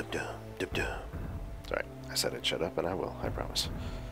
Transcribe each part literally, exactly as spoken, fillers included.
Dum-dum, dum-dum. Sorry, I said I'd shut up, and I will, I promise.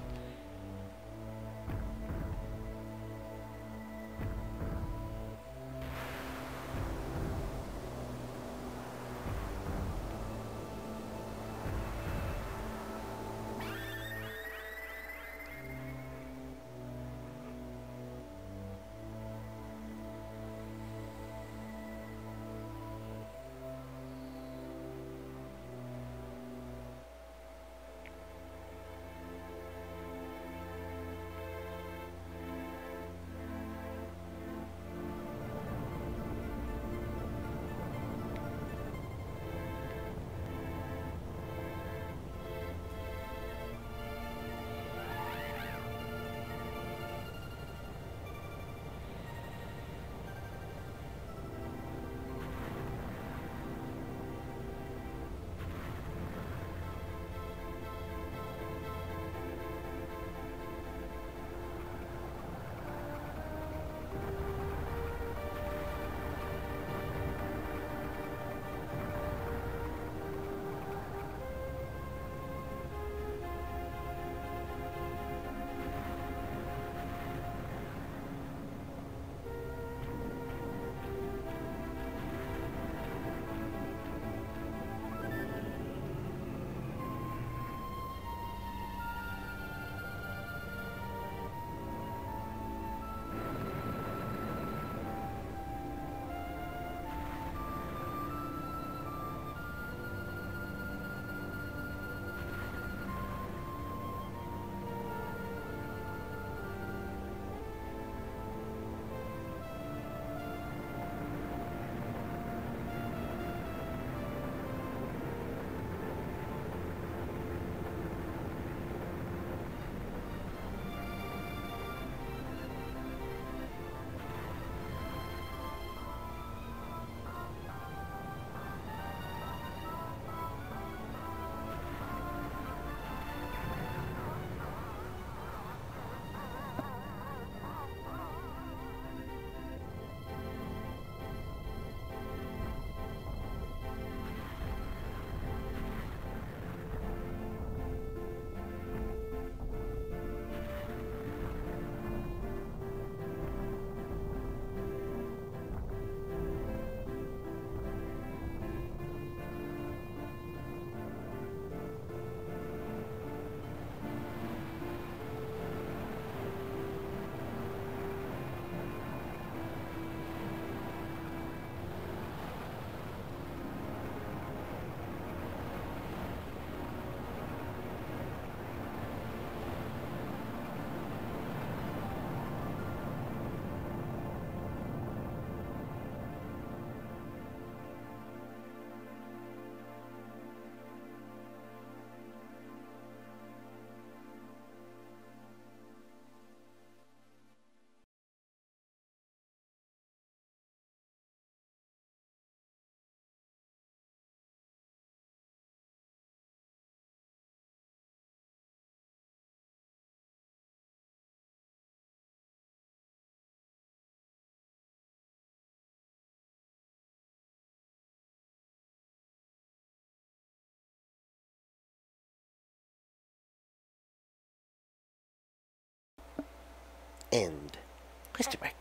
End. Question mark.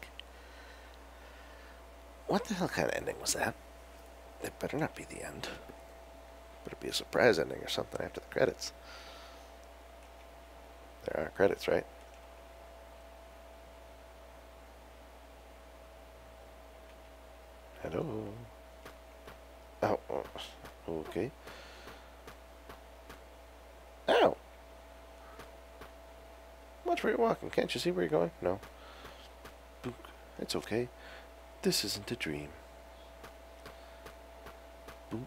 What the hell kind of ending was that? It better not be the end. Better be a surprise ending or something after the credits. There are credits, right? Hello? Oh, okay. Ow! Watch where you're walking. Can't you see where you're going? No. Book. It's okay. This isn't a dream. Boop.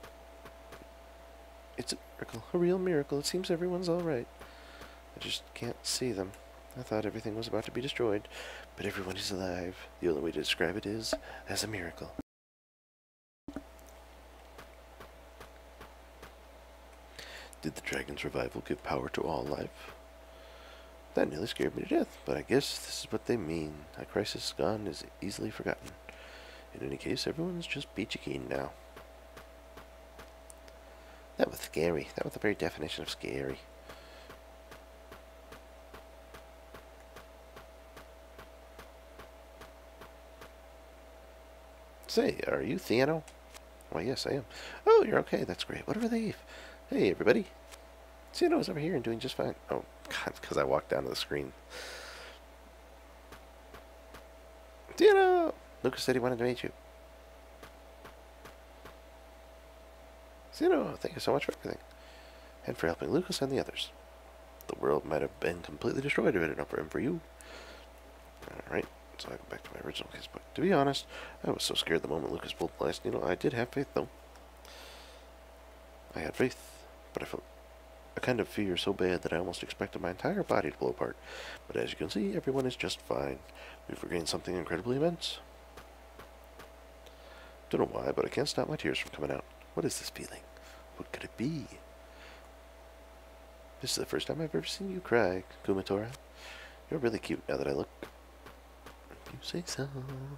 It's a miracle. A real miracle. It seems everyone's alright. I just can't see them. I thought everything was about to be destroyed, but everyone is alive. The only way to describe it is as a miracle. Did the dragon's revival give power to all life? That nearly scared me to death, but I guess this is what they mean. A crisis gone is easily forgotten. In any case, everyone's just peachy keen now. That was scary. That was the very definition of scary. Say, are you Theano? Why, yes, I am. Oh, you're okay. That's great. What a relief. Hey, everybody. Theano is over here and doing just fine. Oh, God, because I walked down to the screen. Theano! Lucas said he wanted to meet you. Theano, thank you so much for everything. And for helping Lucas and the others. The world might have been completely destroyed if it had not been for you. Alright. So I go back to my original case, but to be honest, I was so scared the moment Lucas pulled the last needle. I did have faith, though. I had faith, but I felt a kind of fear so bad that I almost expected my entire body to blow apart. But as you can see, everyone is just fine. We've regained something incredibly immense. Don't know why, but I can't stop my tears from coming out. What is this feeling? What could it be? This is the first time I've ever seen you cry, Kumatora. You're really cute now that I look. You say so.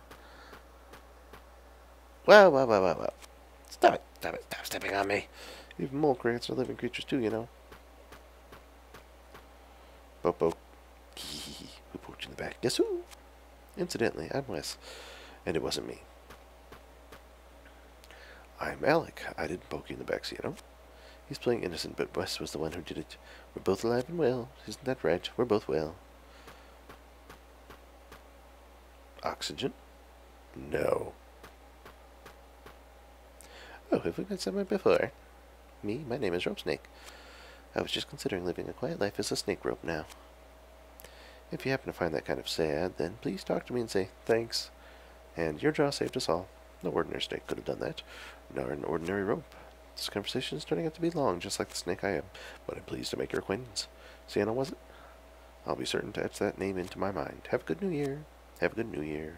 Wow, wow, wow, wow, wow. Stop it, stop it, stop stepping on me. Even mole crats are living creatures too, you know. Poke, poke. Who poked you in the back? Guess who? Incidentally, I'm Wes. And it wasn't me. I'm Alec. I didn't poke you in the back, you know. He's playing innocent, but Wes was the one who did it. We're both alive and well. Isn't that right? We're both well. Oxygen? No. Oh, have we met someone before? Me? My name is Rope Snake. I was just considering living a quiet life as a snake rope now. If you happen to find that kind of sad, then please talk to me and say thanks. And your jaw saved us all. No ordinary snake could have done that. Nor an ordinary rope. This conversation is turning out to be long, just like the snake I am. But I'm pleased to make your acquaintance. Sienna, was it? I'll be certain to etch that name into my mind. Have a good new year. Have a good new year.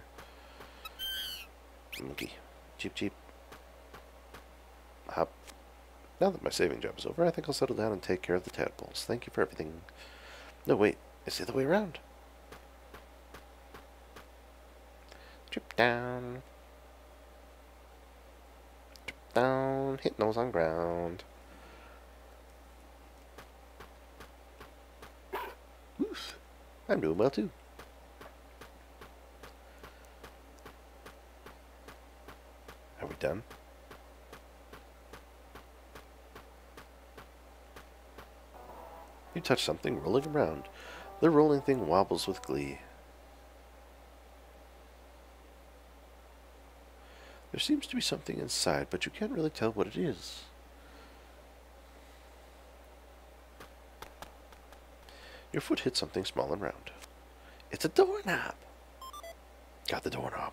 Monkey. Cheep, cheep. Hop. Now that my saving job is over, I think I'll settle down and take care of the tadpoles. Thank you for everything. No, wait. It's the other way around. Trip down. Trip down. Hit nose on ground. Oof. I'm doing well, too. Are we done? You touch something rolling around. The rolling thing wobbles with glee. There seems to be something inside, but you can't really tell what it is. Your foot hits something small and round. It's a doorknob. Got the doorknob.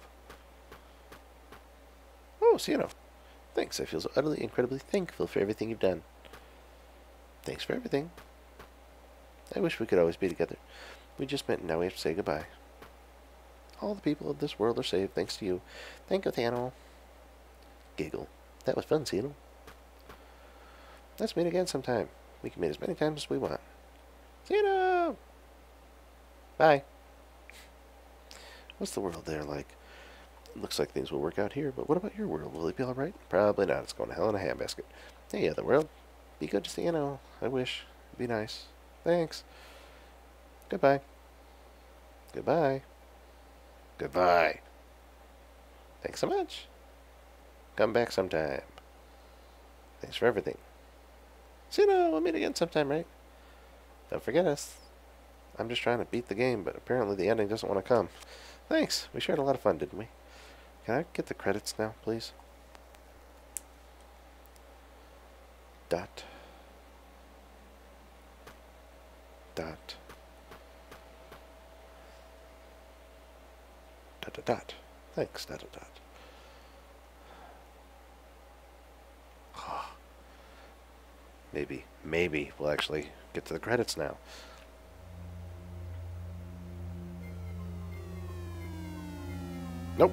Oh, Sienna. Thanks. I feel so utterly, incredibly thankful for everything you've done. Thanks for everything. I wish we could always be together. We just met and now we have to say goodbye. All the people of this world are saved thanks to you. Thank you, Thano. Giggle. That was fun, Sienna. Let's meet again sometime. We can meet as many times as we want. Sienna! Bye. What's the world there like? Looks like things will work out here, but what about your world? Will it be alright? Probably not. It's going to hell in a handbasket. Hey, other world. Be good to see you know. I wish. Be nice. Thanks. Goodbye. Goodbye. Goodbye. Thanks so much. Come back sometime. Thanks for everything. See you know, we'll meet again sometime, right? Don't forget us. I'm just trying to beat the game, but apparently the ending doesn't want to come. Thanks. We shared a lot of fun, didn't we? Can I get the credits now, please? Dot. Dot. Dot dot dot. Thanks, dot dot dot. Maybe, maybe we'll actually get to the credits now. Nope.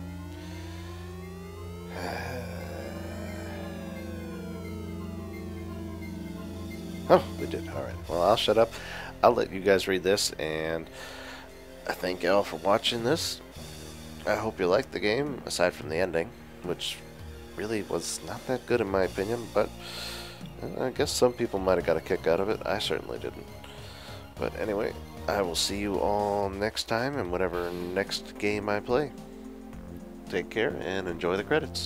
Oh, we did. Alright. Well, I'll shut up. I'll let you guys read this, and I thank y'all for watching this. I hope you liked the game, aside from the ending, which really was not that good in my opinion, but I guess some people might have got a kick out of it. I certainly didn't. But anyway, I will see you all next time in whatever next game I play. Take care and enjoy the credits.